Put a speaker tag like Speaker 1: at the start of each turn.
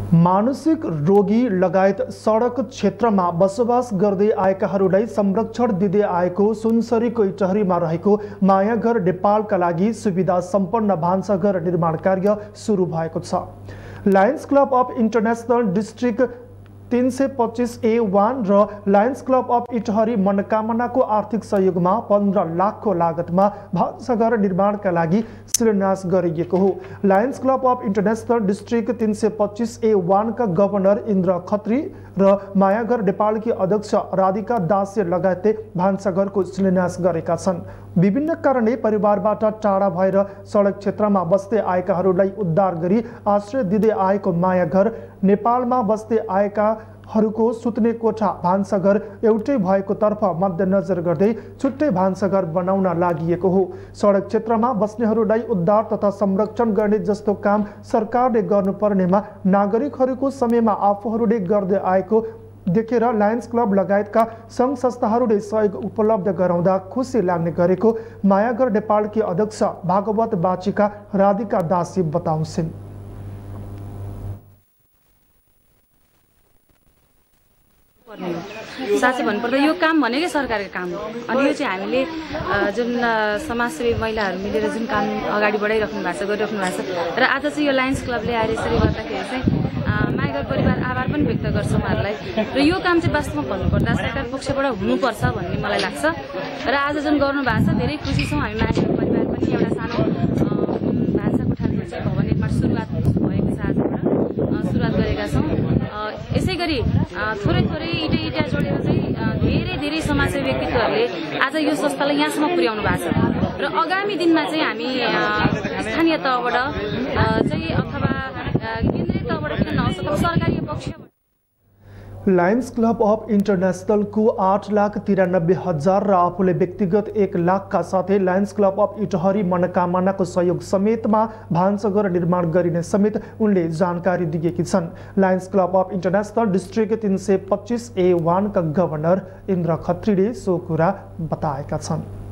Speaker 1: मानसिक रोगी लगायत सडक क्षेत्रमा बसोबास गर्दै आएकाहरूलाई संरक्षण दिँदै आएको सुनसरीको इटहरीमा रहेको मायाघर नेपालका लागि सुविधा सम्पन्न भान्साघर निर्माण कार्य सुरु भएको छ। Lions Club of International District 325A1 र लायन्स क्लब अफ इटहरी मनोकामनाको आर्थिक सहयोगमा 15 लाखको लागतमा भान्साघर निर्माणका लागि शिलान्यास गरिएको हो। Lions Club of International District 325A1 का गभर्नर इन्द्र खत्री र मायाघर नेपालकी अध्यक्ष राधिका दासले लगायतले भान्साघरको शिलान्यास गरेका छन्। विभिन्न कारणले परिवारबाट टाढा भएर सडक क्षेत्रमा बस्दै आएकाहरूलाई उद्धार गरी आश्रय दिँदै आएको मायाघर नेपालमा बस्दै आएकाहरूको सुत्ने कोठा भान्साघर एउटै भएको तर्फ मध्यनजर गर्दै छुट्टै भान्साघर बनाउन लागिएको हो। सडक क्षेत्रमा बस्नेहरूलाई उद्धार तथा संरक्षण गर्ने जस्तो काम सरकारले गर्नुपर्नेमा नागरिकहरूको समयमा आफूहरूले गर्दै आएको देखेर लायन्स क्लब लगायतका सङ्घ संस्थाहरूले सहयोग उपलब्ध गराउँदा खुसी लाग्ने गरेको मायाघर नेपालकी अध्यक्ष भागवत बाचिका राधिका दासी बताउँछिन्।
Speaker 2: साँच्चै भन्नुपर्दा यो काम भनेकै सरकारको काम हो अनि यो चाहिँ हामीले जुन समाजसेवी महिलाहरू मिलेर जुन काम अगाडि बढाइराख्नु भएको छ गरिराख्नु भएको छ र आज चाहिँ यो लायन्स क्लबले आएर यसरी गर्दाखेरि चाहिँ मायाघर परिवार आभार पनि व्यक्त गर्छ उहाँहरूलाई र यो काम चाहिँ वास्तवमा भन्नुपर्दा सरकार पक्षबाट हुनुपर्छ भन्ने मलाई लाग्छ र आज जुन गर्नु भएको छ धेरै खुसी छौँ हामी। मायाघर परिवार पनि एउटा सानो भान्सा कोठाको चाहिँ भवन निर्माण सुरुवात भएको छ, आजबाट सुरुवात गरेका छौँ। यसै गरी थोरै थोरै इटा जोडेर चाहिँ धेरै समाजसेवी व्यक्तित्वहरूले आज यो संस्थालाई यहाँसम्म पुर्याउनु भएको छ र आगामी दिनमा चाहिँ हामी स्थानीय तहबाट चाहिँ अथवा केन्द्रीय तहबाट किन नसक्छौँ सरकारी पक्षबाट
Speaker 1: लायन्स क्लब अफ इन्टरनेशनल को 8,93,000 र आफूले व्यक्तिगत 1 लाखका साथै लायन्स क्लब अफ इटहरी मनोकामनाको सहयोग समेतमा भान्साघर निर्माण गरिने समेत उनले जानकारी दिएकी छन्। Lions Club of International District 325A1 का गभर्नर इन्द्र खत्रीले सो कुरा बताएका छन्।